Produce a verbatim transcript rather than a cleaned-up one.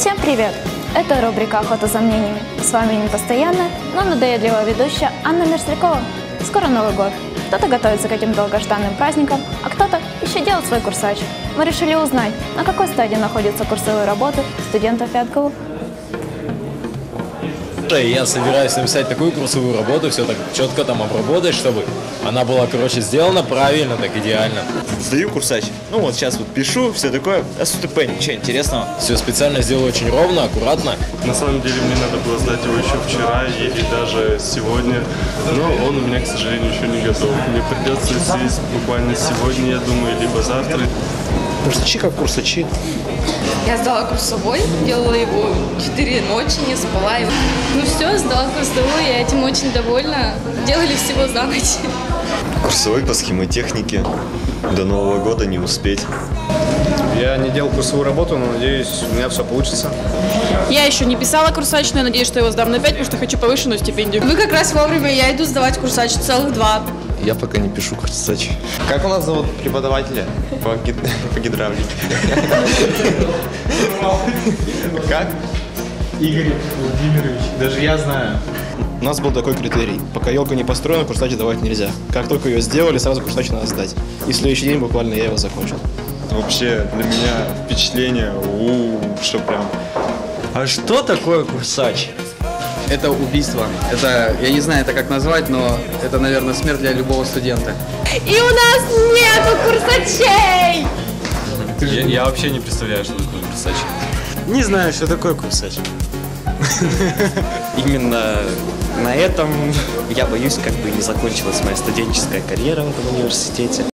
Всем привет! Это рубрика «Охота за мнениями». С вами непостоянная, но надоедливая ведущая Анна Мерзлякова. Скоро Новый год. Кто-то готовится к этим долгожданным праздникам, а кто-то еще делает свой курсач. Мы решили узнать, на какой стадии находятся курсовые работы студентов Пятково. Я собираюсь написать такую курсовую работу, все так четко там обработать, чтобы она была, короче, сделана правильно, так идеально. Сдаю курсач. Ну вот сейчас вот пишу, все такое. А с УТП ничего интересного. Все специально сделаю очень ровно, аккуратно. На самом деле мне надо было сдать его еще вчера или даже сегодня, но он у меня, к сожалению, еще не готов. Мне придется сесть буквально сегодня, я думаю, либо завтра. Курсачи как курсачи. Я сдала курсовой, делала его четыре ночи, не спала. Ну все, сдала курсовой, я этим очень довольна. Делали всего за ночь. Курсовой по схемотехнике. До Нового года не успеть. Я не делал курсовую работу, но надеюсь, у меня все получится. Я еще не писала курсач, но я надеюсь, что его сдам на пять, потому что хочу повышенную стипендию. Вы как раз вовремя, я иду сдавать курсач целых два. Я пока не пишу курсач. Как у нас зовут преподавателя по, гид... по гидравлике? Как? Игорь Владимирович, даже я знаю. У нас был такой критерий. Пока елка не построена, курсач давать нельзя. Как только ее сделали, сразу курсач надо сдать. И в следующий день буквально я его закончил. Вообще для меня впечатление, у, что прям. А что такое курсач? Это убийство. Это, я не знаю, это как назвать, но это, наверное, смерть для любого студента. И у нас нету курсачей! Я, я вообще не представляю, что такое курсач. Не знаю, что такое курсач. Именно на этом, я боюсь, как бы не закончилась моя студенческая карьера в этом университете.